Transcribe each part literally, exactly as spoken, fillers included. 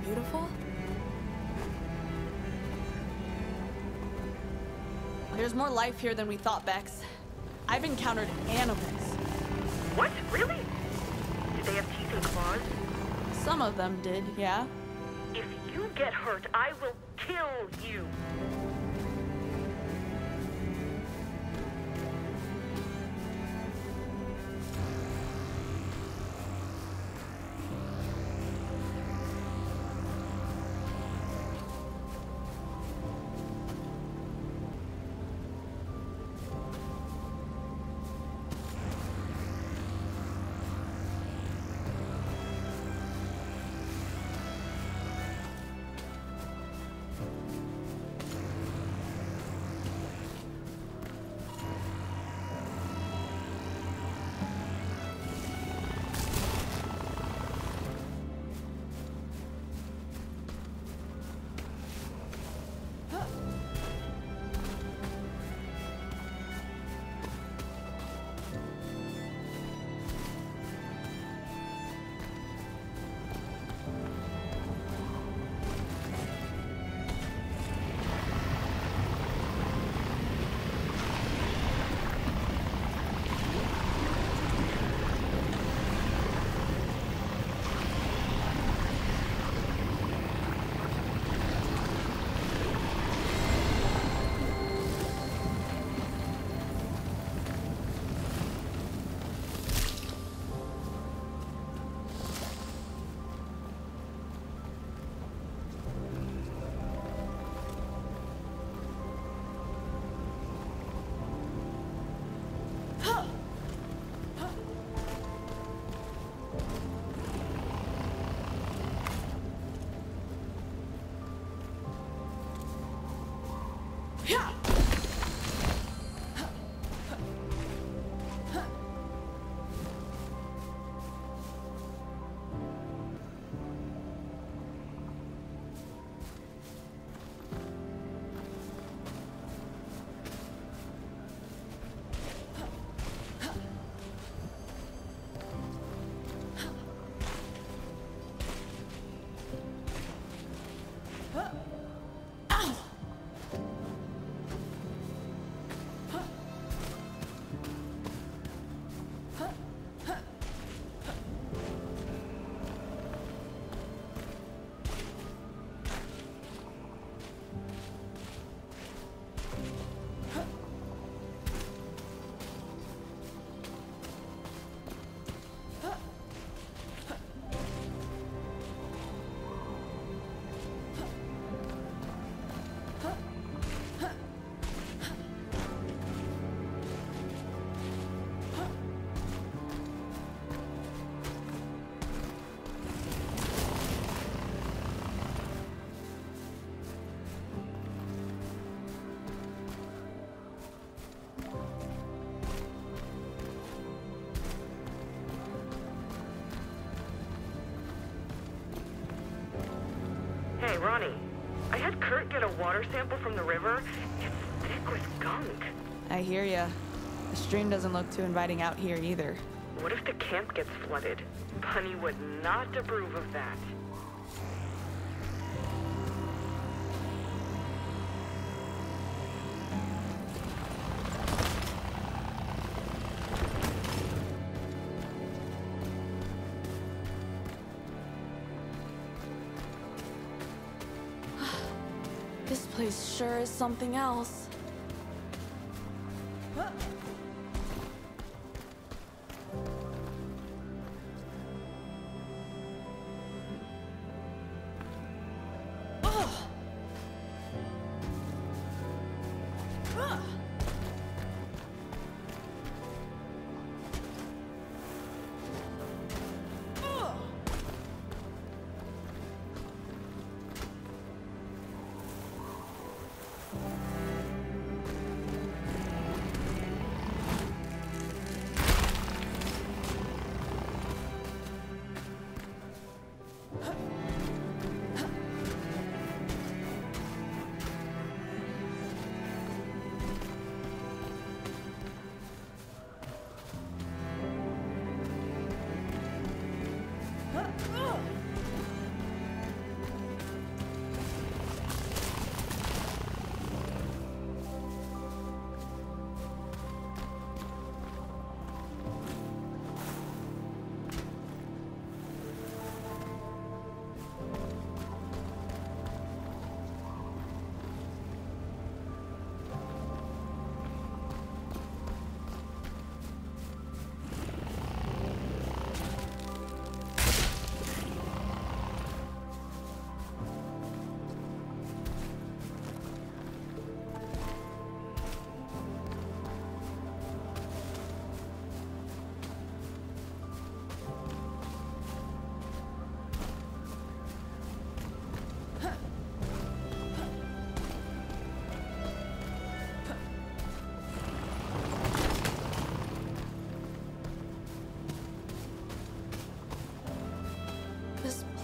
beautiful? There's more life here than we thought, Bex. I've encountered animals. What? Really? Did they have teeth and claws? Some of them did, yeah. If you get hurt, I will kill you. Hey, Rani. I had Kurt get a water sample from the river. It's thick with gunk. I hear ya. The stream doesn't look too inviting out here either. What if the camp gets flooded? Bunny would not approve of that. This place sure is something else.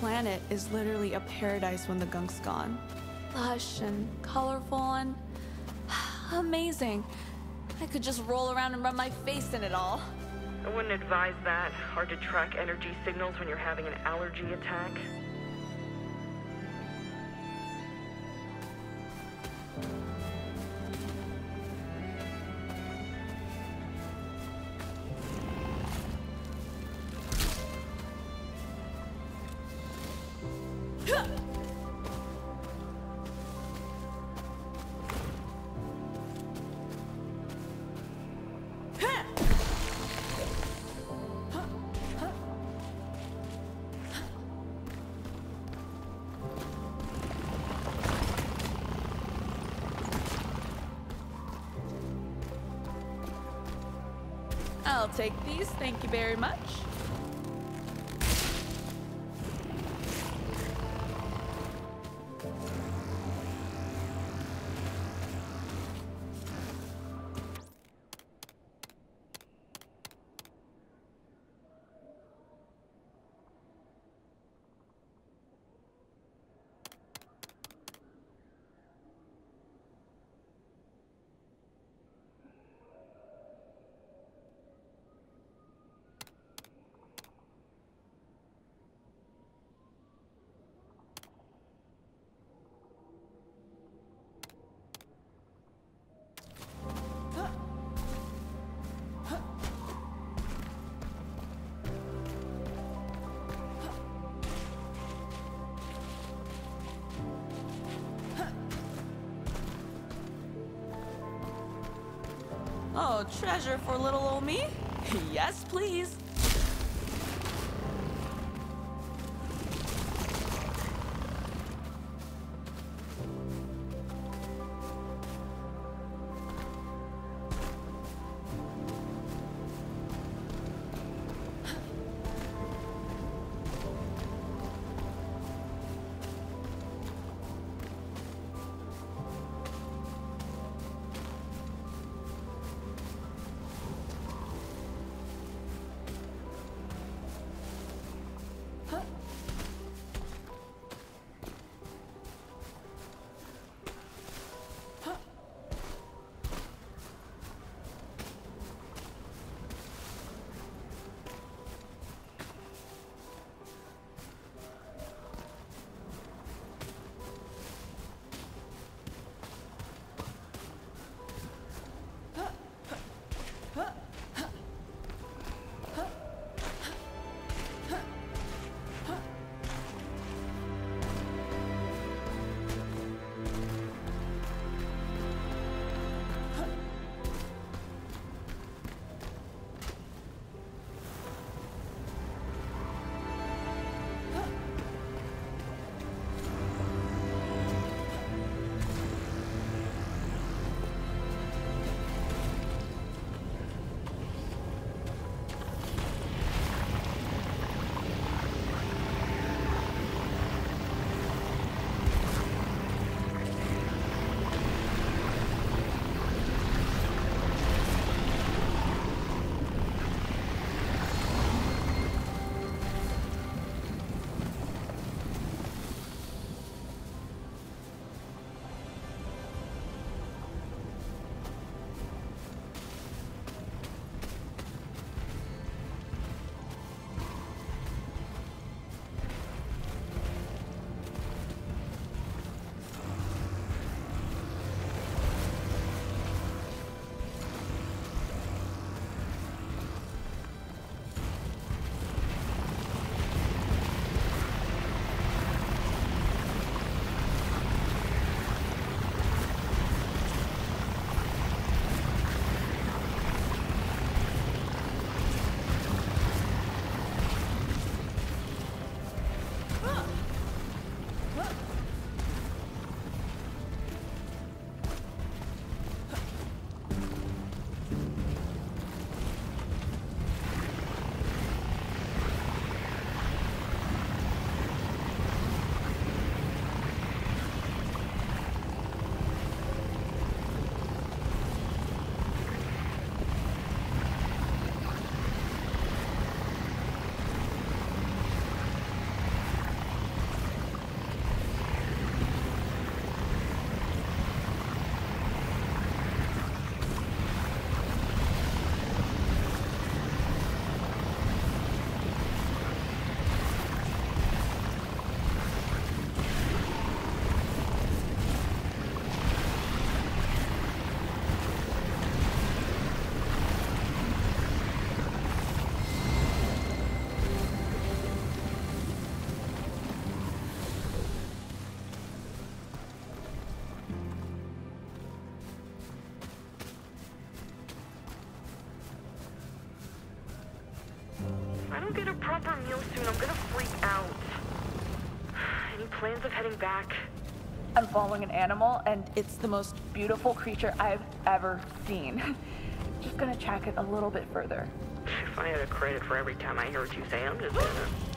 planet is literally a paradise when the Gunk's gone. Lush and colorful and amazing. I could just roll around and rub my face in it all. I wouldn't advise that. Hard to track energy signals when you're having an allergy attack. I'll take these, thank you very much. Oh, treasure for little old me? Yes, please. don't get a proper meal soon, I'm gonna freak out. Any plans of heading back? I'm following an animal, and it's the most beautiful creature I've ever seen. Just gonna track it a little bit further. If I had a credit for every time I heard you say, I'm just gonna...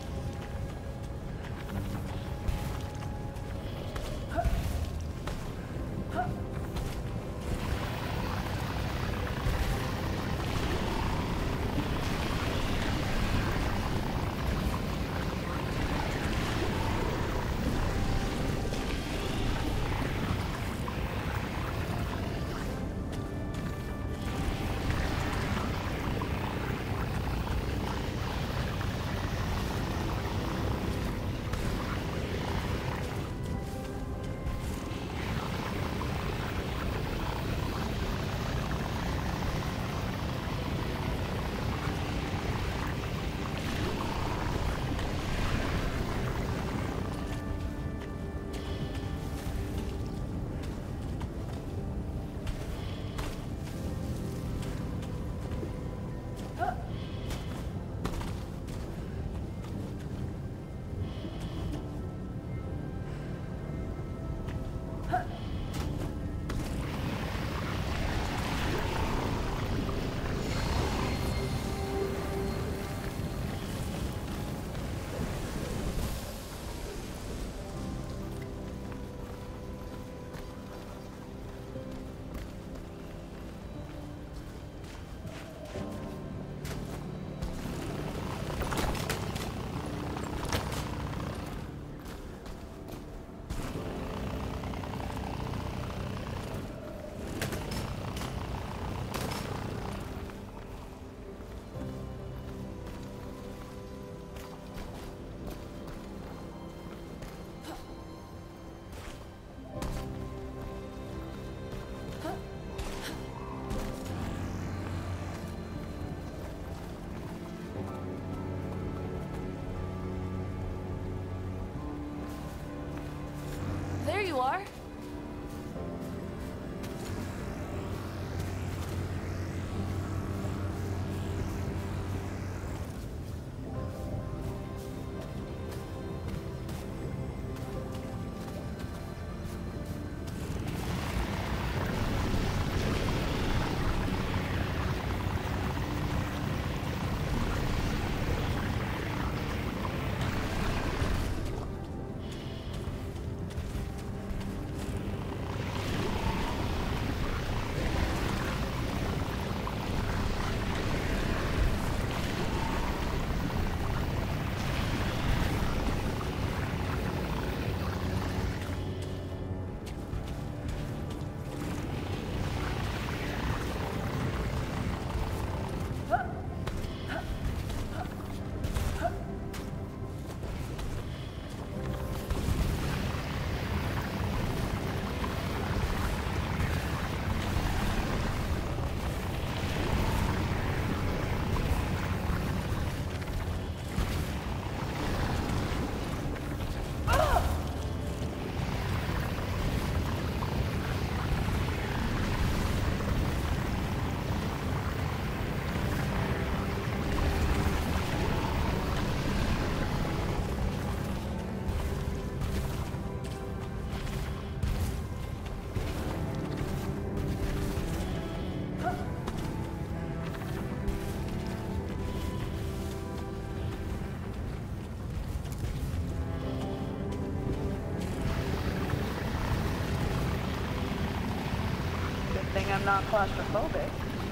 There you are. I'm not claustrophobic.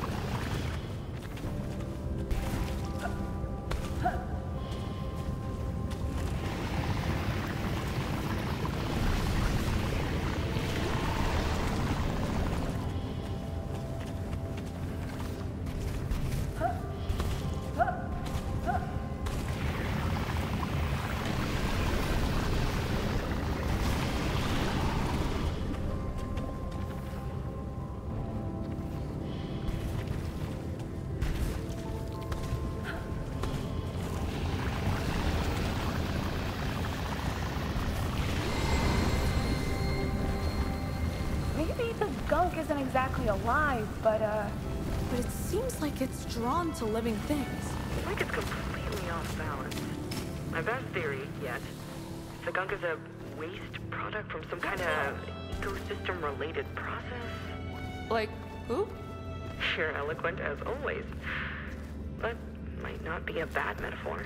Gunk isn't exactly alive, but, uh... But it seems like it's drawn to living things. Like it's completely on off balance. My best theory yet is the gunk is a waste product from some kind of ecosystem-related process. Like, who? You're eloquent as always, but might not be a bad metaphor.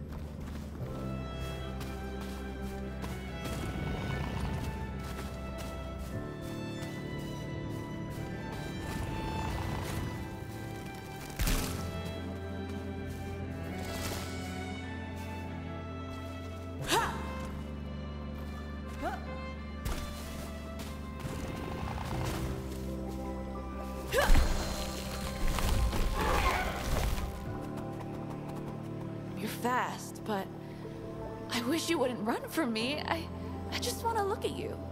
Fast, but I wish you wouldn't run from me. I, I just want to look at you.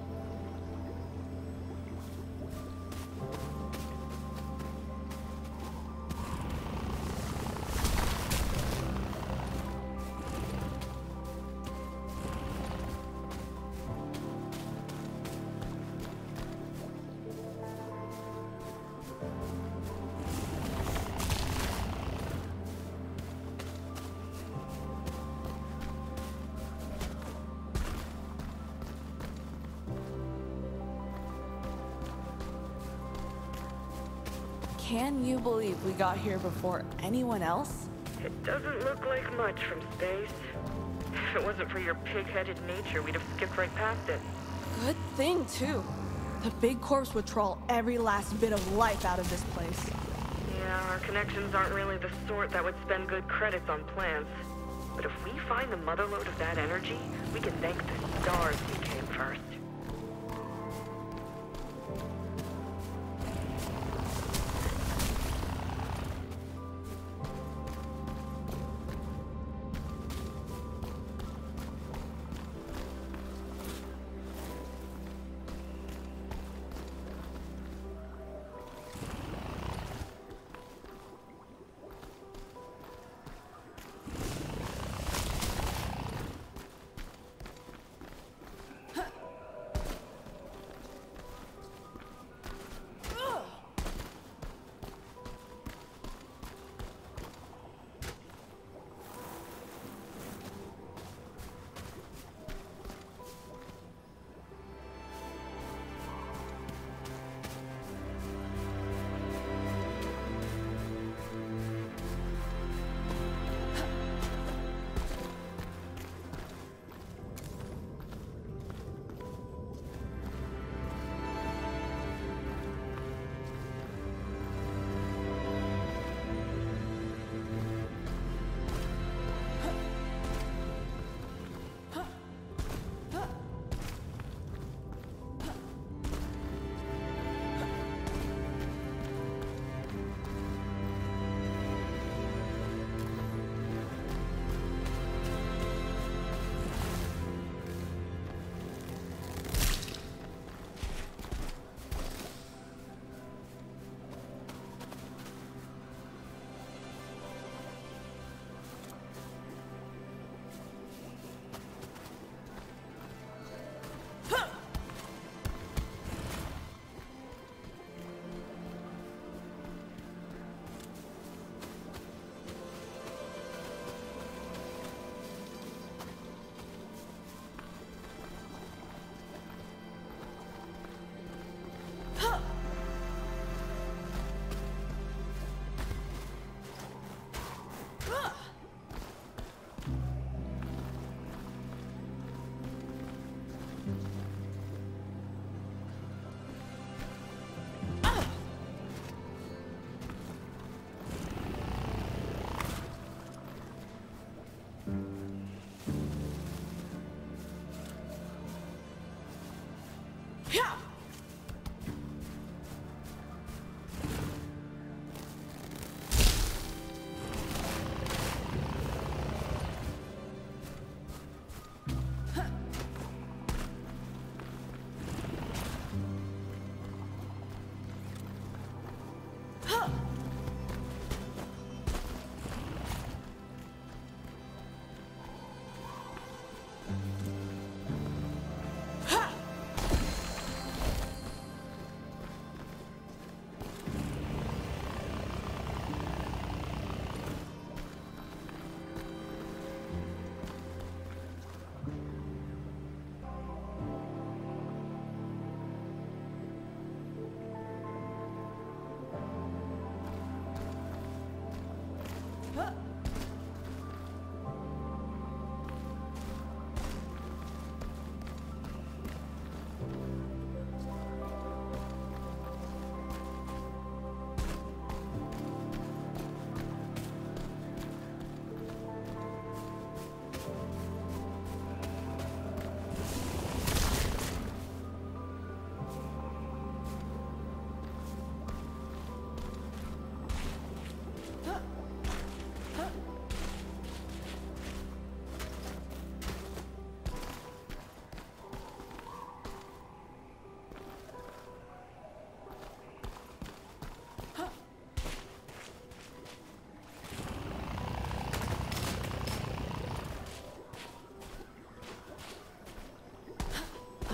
Can you believe we got here before anyone else? It doesn't look like much from space. If it wasn't for your pig-headed nature, we'd have skipped right past it. Good thing, too. The big corpse would troll every last bit of life out of this place. Yeah, our connections aren't really the sort that would spend good credits on plants. But if we find the motherlode of that energy, we can thank the stars we came first.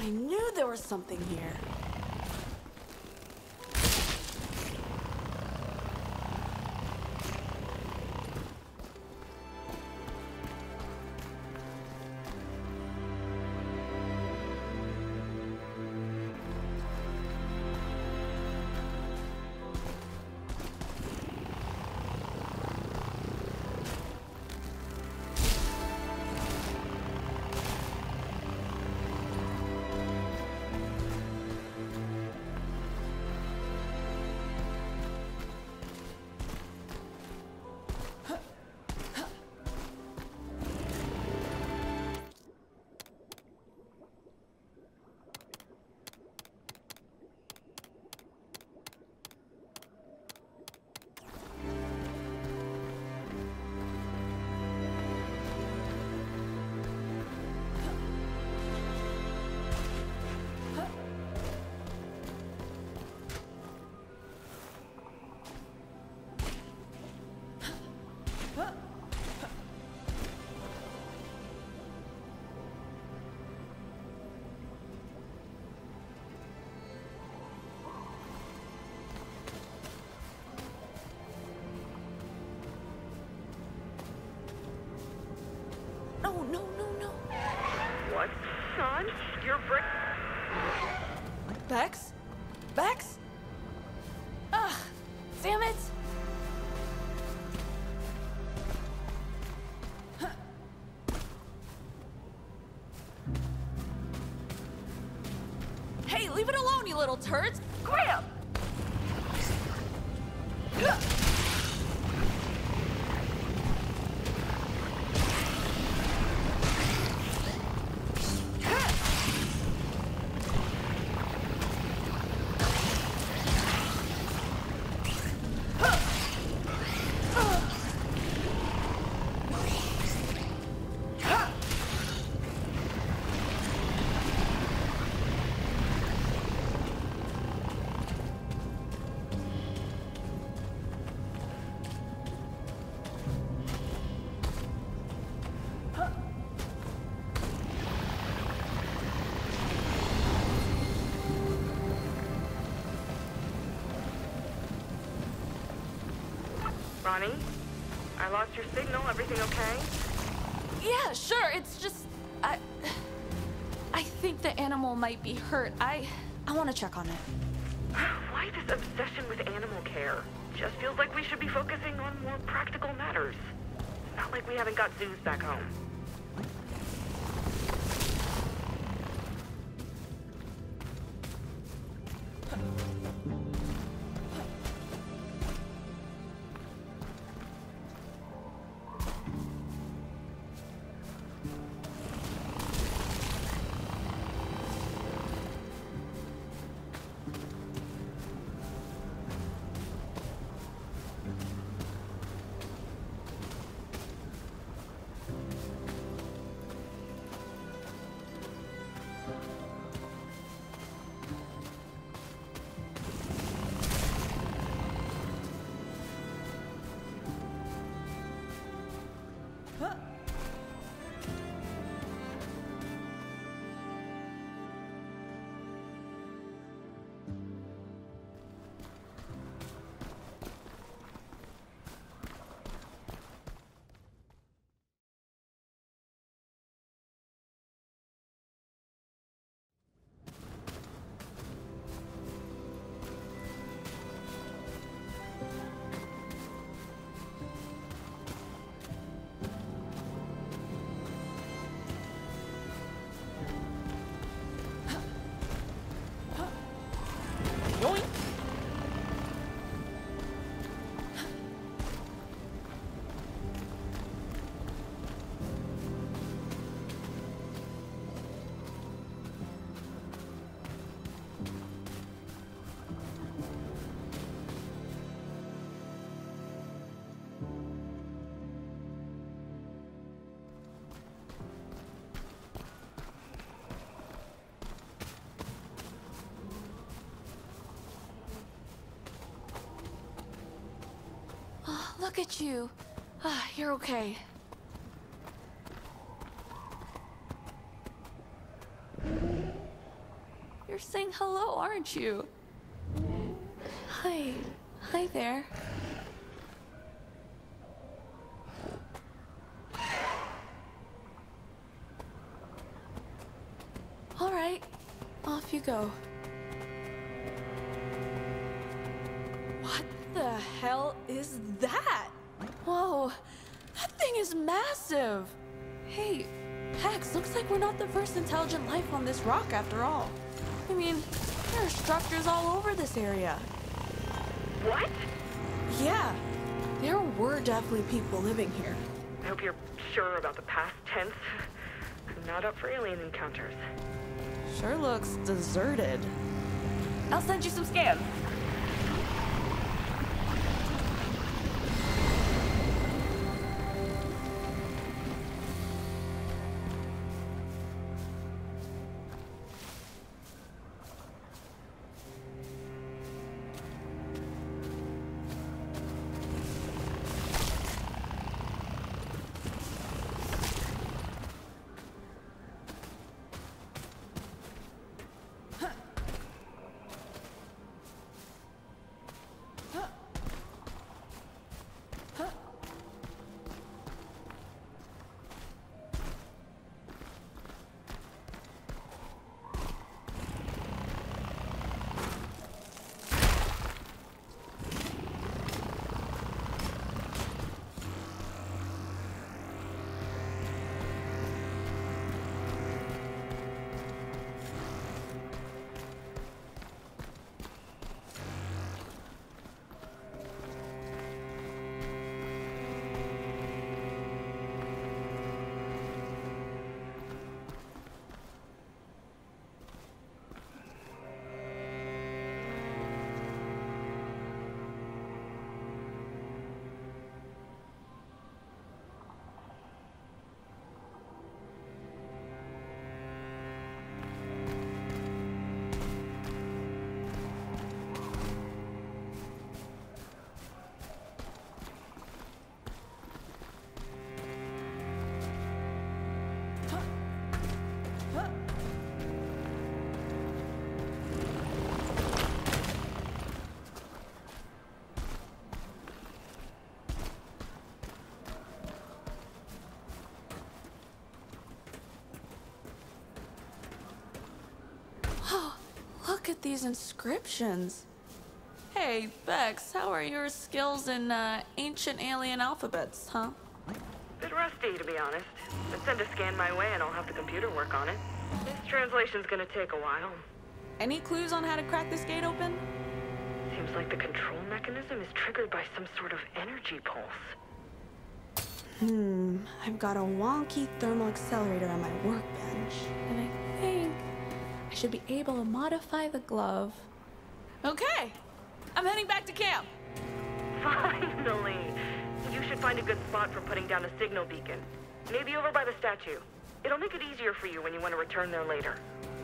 I knew there was something here. No, no, no, no. What, son? You're br- Bex? Bex? Ugh, damn it! Hey, leave it alone, you little turds! Graham! Rani? I lost your signal. Everything okay? Yeah, sure, it's just... I... I think the animal might be hurt. I... I want to check on it. Why this obsession with animal care? Just feels like we should be focusing on more practical matters. Not like we haven't got zoos back home. Look at you. Ah, you're okay. you're saying hello, aren't you? Hi. Hi there. All right, off you go. What the hell is that? Whoa, that thing is massive. Hey, Hex, looks like we're not the first intelligent life on this rock after all. I mean, there are structures all over this area. What? Yeah, there were definitely people living here. I hope you're sure about the past tense. I'm not up for alien encounters. Sure looks deserted. I'll send you some scans. Look at these inscriptions. Hey, Bex, how are your skills in uh, ancient alien alphabets, huh? Bit rusty, to be honest. But send a scan my way and I'll have the computer work on it. This translation's gonna take a while. Any clues on how to crack this gate open? Seems like the control mechanism is triggered by some sort of energy pulse. Hmm, I've got a wonky thermal accelerator on my workbench, and I think I should be able to modify the glove. Okay, I'm heading back to camp. Finally! You should find a good spot for putting down a signal beacon. Maybe over by the statue. It'll make it easier for you when you want to return there later.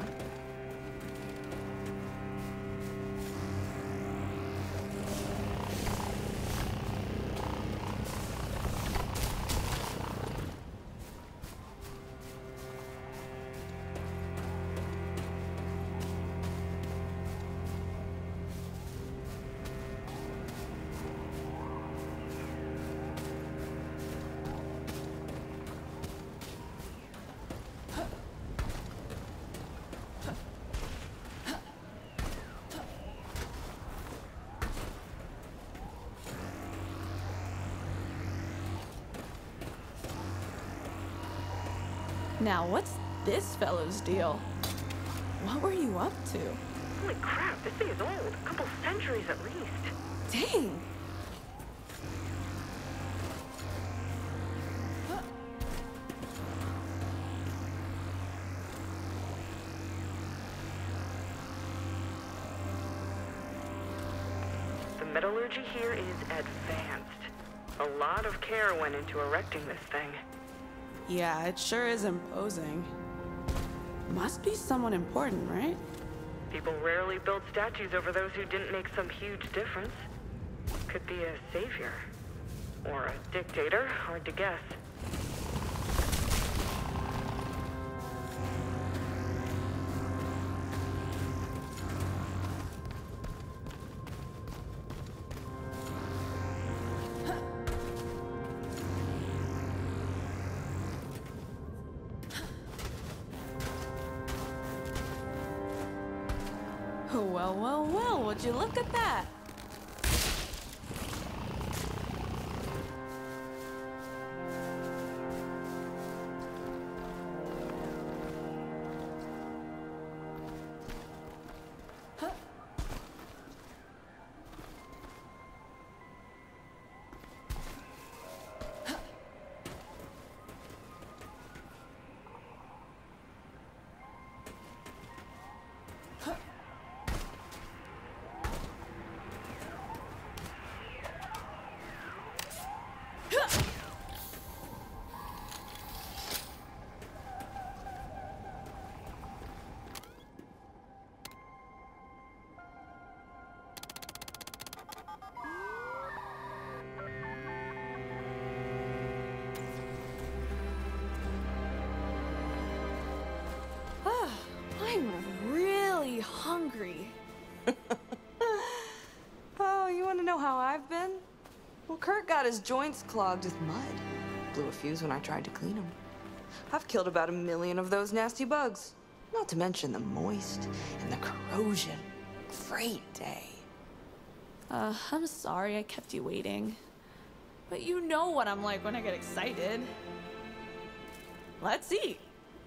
Now, what's this fellow's deal? What were you up to? Holy crap, this thing is old. A couple centuries at least. Dang! The metallurgy here is advanced. A lot of care went into erecting this thing. Yeah, it sure is imposing. Must be someone important, right? People rarely build statues over those who didn't make some huge difference. Could be a savior. Or a dictator, hard to guess. Well, well, well, would you look at that? I'm really hungry. Oh, you want to know how I've been? Well, Kurt got his joints clogged with mud. Blew a fuse when I tried to clean them. I've killed about a million of those nasty bugs. Not to mention the moist and the corrosion. Great day. Uh, I'm sorry I kept you waiting. But you know what I'm like when I get excited. Let's eat.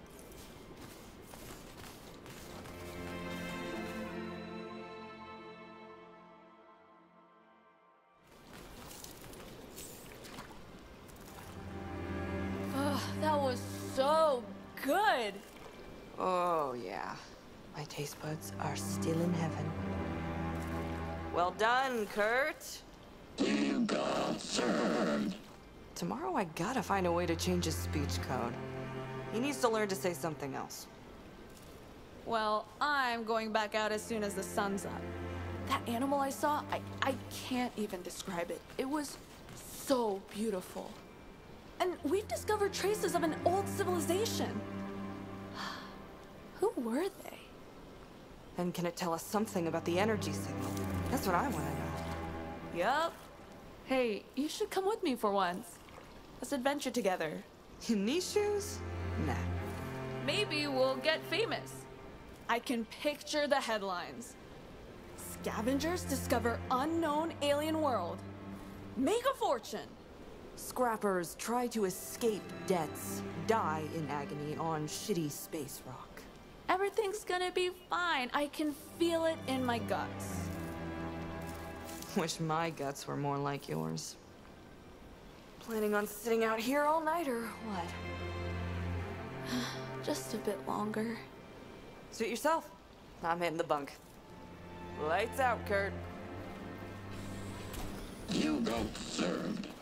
That was so good. Oh, yeah. My taste buds are still in heaven. Well done, Kurt. You got served. Tomorrow I gotta find a way to change his speech code. He needs to learn to say something else. Well, I'm going back out as soon as the sun's up. That animal I saw, I, I can't even describe it. It was so beautiful. And we've discovered traces of an old civilization. Who were they? And can it tell us something about the energy signal? That's what I want to know. Yup. Hey, you should come with me for once. Let's adventure together. In these shoes? Nah. Maybe we'll get famous. I can picture the headlines. Scavengers discover unknown alien world. Make a fortune. Scrappers try to escape deaths, die in agony on shitty space rock. Everything's gonna be fine. I can feel it in my guts. Wish my guts were more like yours. Planning on sitting out here all night or what? Just a bit longer. Suit yourself. I'm hitting the bunk. Lights out, Kurt. You got served.